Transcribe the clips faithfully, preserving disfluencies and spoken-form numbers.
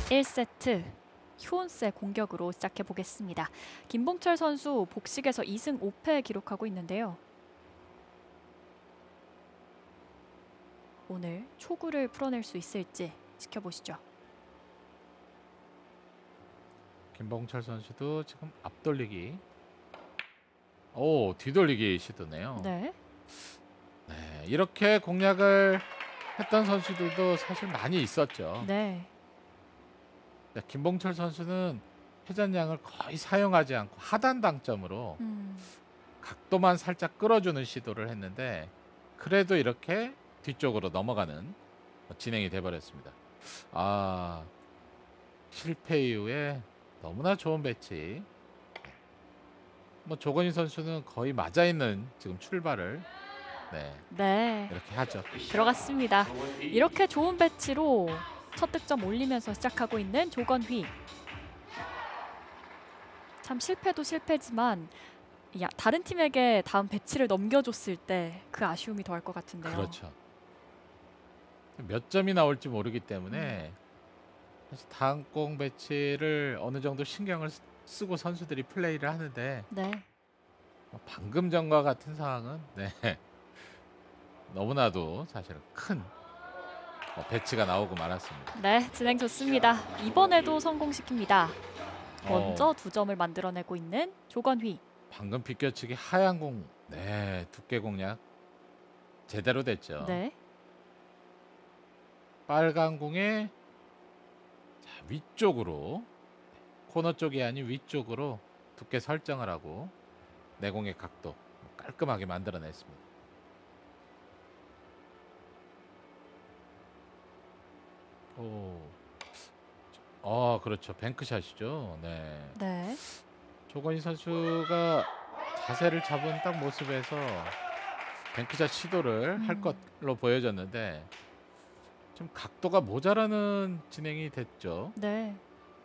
일 세트 효은스의 공격으로 시작해 보겠습니다. 김봉철 선수 복식에서 이 승 오 패 기록하고 있는데요. 오늘 초구를 풀어낼 수 있을지 지켜보시죠. 김봉철 선수도 지금 앞돌리기, 오 뒤돌리기 시도네요. 네. 네, 이렇게 공략을 했던 선수들도 사실 많이 있었죠. 네. 네, 김봉철 선수는 회전량을 거의 사용하지 않고 하단 당점으로 음. 각도만 살짝 끌어주는 시도를 했는데 그래도 이렇게 뒤쪽으로 넘어가는 진행이 돼버렸습니다. 아, 실패 이후에 너무나 좋은 배치. 뭐 조건희 선수는 거의 맞아 있는 지금 출발을 네, 네. 이렇게 하죠. 들어갔습니다. 이렇게 좋은 배치로 첫 득점 올리면서 시작하고 있는 조건휘. 참 실패도 실패지만 야, 다른 팀에게 다음 배치를 넘겨줬을 때 그 아쉬움이 더할 것 같은데요. 그렇죠. 몇 점이 나올지 모르기 때문에 음. 사실 다음 공 배치를 어느 정도 신경을 쓰- 쓰고 선수들이 플레이를 하는데 네. 뭐 방금 전과 같은 상황은 네, 너무나도 사실 큰 뭐 배치가 나오고 말았습니다. 네, 진행 좋습니다. 이번에도 성공시킵니다. 어, 먼저 두 점을 만들어내고 있는 조건휘. 방금 비껴치기 하얀 공, 네, 두께 공략 제대로 됐죠. 네. 빨간 공에 자, 위쪽으로, 코너 쪽이 아닌 위쪽으로 두께 설정을 하고 내공의 각도 깔끔하게 만들어냈습니다. 오, 어 그렇죠. 뱅크샷이죠. 네, 네. 조건희 선수가 자세를 잡은 딱 모습에서 뱅크샷 시도를 할 음. 것으로 보여졌는데 좀 각도가 모자라는 진행이 됐죠. 네.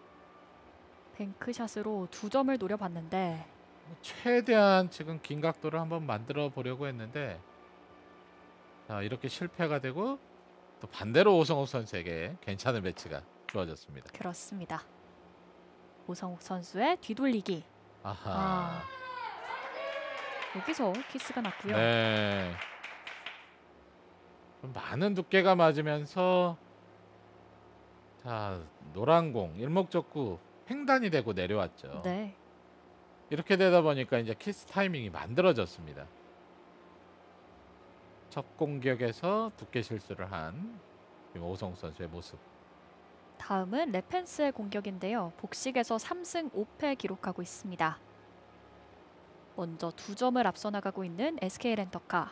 뱅크샷으로 두 점을 노려봤는데 최대한 지금 긴 각도를 한번 만들어 보려고 했는데 자, 이렇게 실패가 되고 또 반대로 오성욱 선수에게 괜찮은 배치가 주어졌습니다. 그렇습니다. 오성욱 선수의 뒤돌리기. 아하. 아. 여기서 키스가 났고요. 네. 좀 많은 두께가 맞으면서 자, 노란 공 일목적구 횡단이 되고 내려왔죠. 네. 이렇게 되다 보니까 이제 키스 타이밍이 만들어졌습니다. 첫 공격에서 두께 실수를 한 오성욱 선수의 모습. 다음은 레펜스의 공격인데요. 복식에서 삼 승 오 패 기록하고 있습니다. 먼저 두 점을 앞서 나가고 있는 에스케이 렌터카.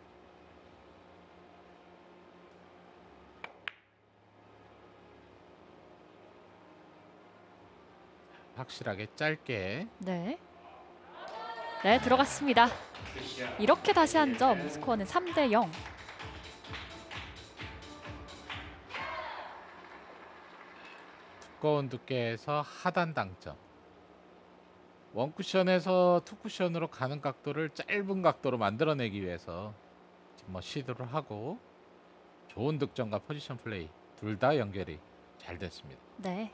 확실하게 짧게. 네. 네, 들어갔습니다. 이렇게 다시 한 점, 스코어는 삼 대 영. 두꺼운 두께에서 하단 당점. 원쿠션에서 투쿠션으로 가는 각도를 짧은 각도로 만들어내기 위해서 지금 뭐 시도를 하고 좋은 득점과 포지션 플레이 둘 다 연결이 잘 됐습니다. 네.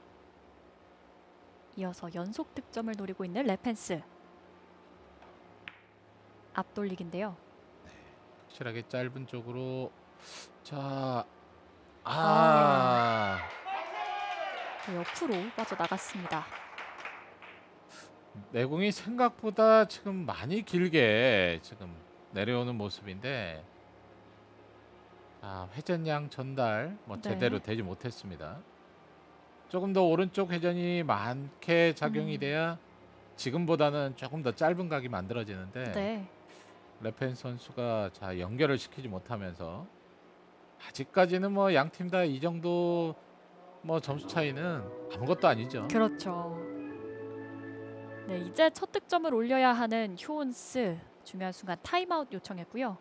이어서 연속 득점을 노리고 있는 레펜스. 앞돌리기인데요. 확실하게 짧은 쪽으로 자, 아, 아. 옆으로 빠져나갔습니다. 내공이 생각보다 지금 많이 길게 지금 내려오는 모습인데 아, 회전량 전달 뭐 네. 제대로 되지 못했습니다. 조금 더 오른쪽 회전이 많게 작용이 음. 돼야 지금보다는 조금 더 짧은 각이 만들어지는데 네. 레펜 선수가 자 연결을 시키지 못하면서 아직까지는 뭐 양 팀 다 이 정도 뭐 점수 차이는 아무것도 아니죠. 그렇죠. 네, 이제 첫 득점을 올려야 하는 효은스. 중요한 순간 타임아웃 요청했고요.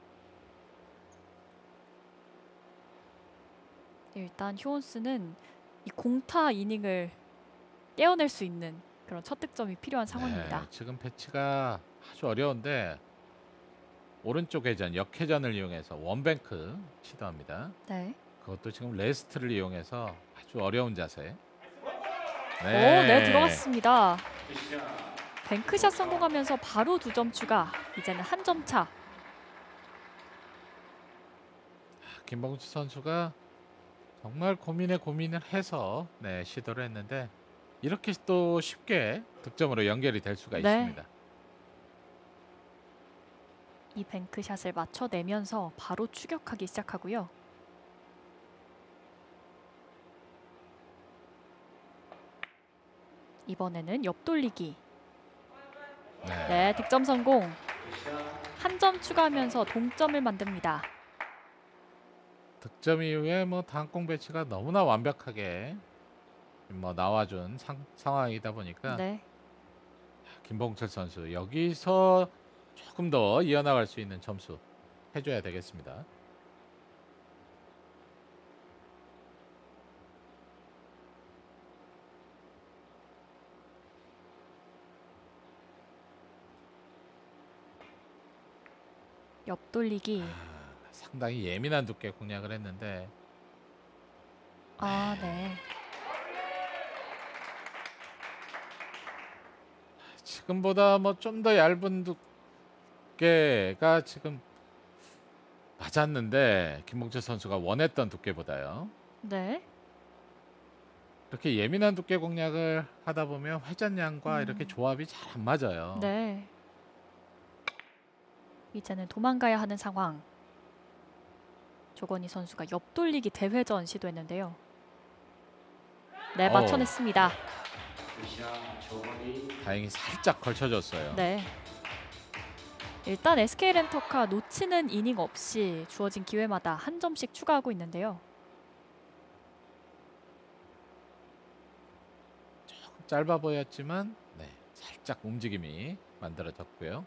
일단 효은스는 이 공타 이닝을 떼어낼 수 있는 그런 첫 득점이 필요한 상황입니다. 네, 지금 배치가 아주 어려운데 오른쪽 회전, 역회전을 이용해서 원뱅크 시도합니다. 네. 그것도 지금 레스트를 이용해서 아주 어려운 자세. 오, 네, 네. 들어갔습니다. 뱅크샷 성공하면서 바로 두 점 추가. 이제는 한 점 차. 김봉수 선수가 정말 고민에 고민을 해서 네, 시도를 했는데 이렇게 또 쉽게 득점으로 연결이 될 수가 네. 있습니다. 이 뱅크샷을 맞춰내면서 바로 추격하기 시작하고요. 이번에는 옆돌리기. 네. 네, 득점 성공. 한 점 추가하면서 동점을 만듭니다. 득점 이후에 뭐 단공 배치가 너무나 완벽하게 뭐 나와준 상, 상황이다 보니까 네. 김봉철 선수 여기서 조금 더 이어나갈 수 있는 점수 해줘야 되겠습니다. 옆돌리기. 아, 상당히 예민한 두께 공략을 했는데 아, 네. 지금보다 뭐 좀 더 얇은 두께가 지금 맞았는데 김봉철 선수가 원했던 두께보다요. 네. 이렇게 예민한 두께 공략을 하다 보면 회전량과 음. 이렇게 조합이 잘 안 맞아요. 네. 이제는 도망가야 하는 상황. 조건희 선수가 옆돌리기 대회전 시도했는데요. 네, 어우. 맞춰냈습니다. 다행히 살짝 걸쳐줬어요. 네. 일단 에스케이 렌터카 놓치는 이닝 없이 주어진 기회마다 한 점씩 추가하고 있는데요. 조금 짧아 보였지만 네, 살짝 움직임이 만들어졌고요.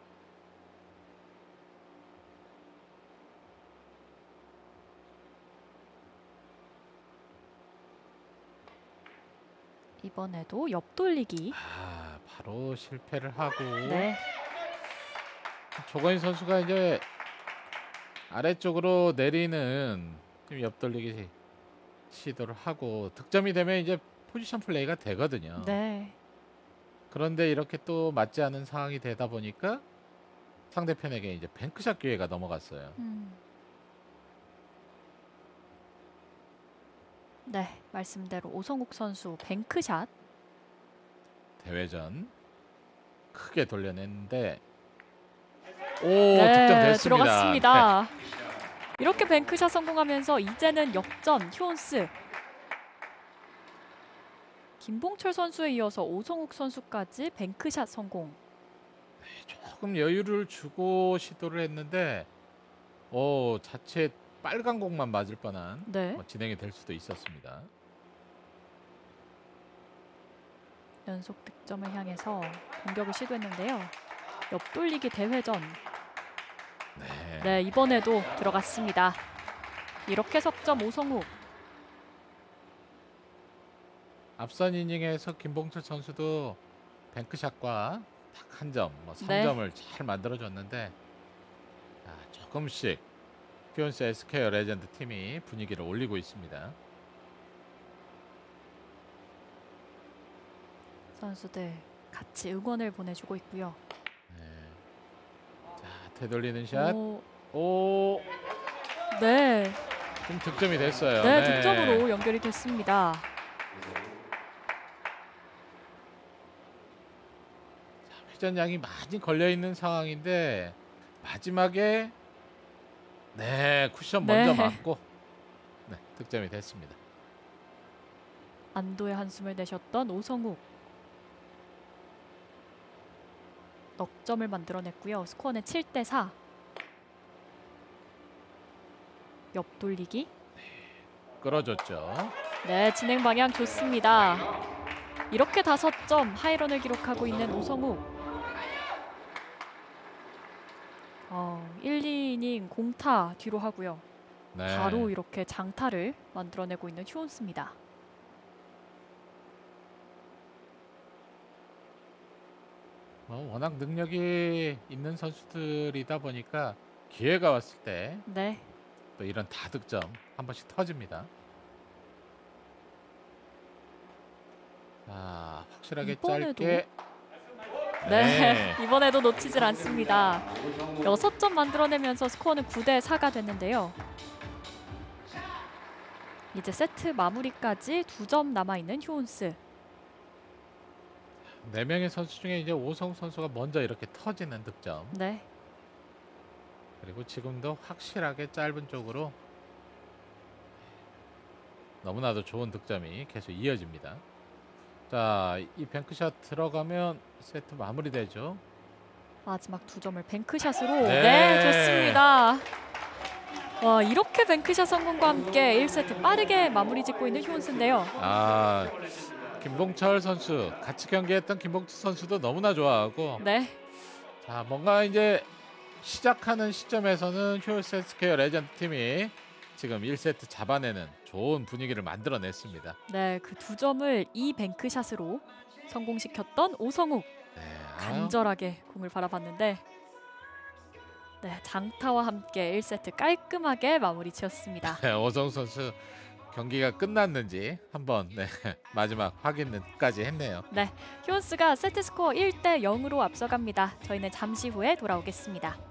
이번에도 옆돌리기. 아, 바로 실패를 하고 네. 조건희 선수가 이제 아래쪽으로 내리는 좀 옆돌리기 시도를 하고 득점이 되면 이제 포지션 플레이가 되거든요. 네. 그런데 이렇게 또 맞지 않은 상황이 되다 보니까 상대편에게 이제 뱅크샷 기회가 넘어갔어요. 음. 네, 말씀대로 오성욱 선수 뱅크샷. 대회전 크게 돌려냈는데 오, 네, 득점됐습니다. 들어갔습니다. 이렇게 뱅크샷 성공하면서 이제는 역전 휴온스. 김봉철 선수에 이어서 오성욱 선수까지 뱅크샷 성공. 조금 여유를 주고 시도를 했는데 오, 자체 빨간 공만 맞을 뻔한 네. 뭐 진행이 될 수도 있었습니다. 연속 득점을 향해서 공격을 시도했는데요. 옆돌리기 대회전. 네. 네, 이번에도 들어갔습니다. 이렇게 석점 오성욱. 앞선 이닝에서 김봉철 선수도 뱅크샷과 딱 한 점, 뭐 네. 삼 점을 잘 만들어줬는데 자, 조금씩 피온스 에스케어 레전드 팀이 분위기를 올리고 있습니다. 선수들 같이 응원을 보내주고 있고요. 네. 자, 되돌리는 샷. 오, 오, 네, 좀 득점이 됐어요. 네, 득점으로 연결이 됐습니다. 회전량이 많이 걸려 있는 상황인데 마지막에 네, 쿠션 먼저 네. 맞고 네, 득점이 됐습니다. 안도의 한숨을 내셨던 오성욱. 넉 점을 만들어냈고요. 스코어는 칠 대 사. 옆돌리기. 끌어줬죠. 네, 진행 방향 좋습니다. 이렇게 다섯 점 하이런을 기록하고 있는 오성욱. 어, 일, 이 이닝 공타 뒤로 하고요. 네. 바로 이렇게 장타를 만들어내고 있는 휴온스입니다. 뭐 워낙 능력이 있는 선수들이다 보니까 기회가 왔을 때 네, 또 이런 다득점 한 번씩 터집니다. 자, 확실하게 이번에도 짧게. 네, 이번에도 놓치질 않습니다. 여섯 점 만들어내면서 스코어는 구 대 사가 됐는데요. 이제 세트 마무리까지 두 점 남아있는 휴온스. 네 명의 선수 중에 이제 오성욱 선수가 먼저 이렇게 터지는 득점. 네, 그리고 지금도 확실하게 짧은 쪽으로 너무나도 좋은 득점이 계속 이어집니다. 자, 이 뱅크샷 들어가면 세트 마무리되죠. 마지막 두 점을 뱅크샷으로. 네. 네, 좋습니다. 와, 이렇게 뱅크샷 성공과 함께 일 세트 빠르게 마무리 짓고 있는 휴온스인데요. 아, 김봉철 선수 같이 경기했던 김봉철 선수도 너무나 좋아하고. 네, 자, 뭔가 이제 시작하는 시점에서는 휴스케어 레전드 팀이 지금 일 세트 잡아내는 좋은 분위기를 만들어냈습니다. 네, 그 두 점을 이 뱅크샷으로 성공시켰던 오성욱. 네, 간절하게 공을 바라봤는데 네, 장타와 함께 일 세트 깔끔하게 마무리 지었습니다. 네, 오성욱 선수 경기가 끝났는지 한번 네, 마지막 확인까지 했네요. 네, 휴온스가 세트 스코어 일 대 영으로 앞서갑니다. 저희는 잠시 후에 돌아오겠습니다.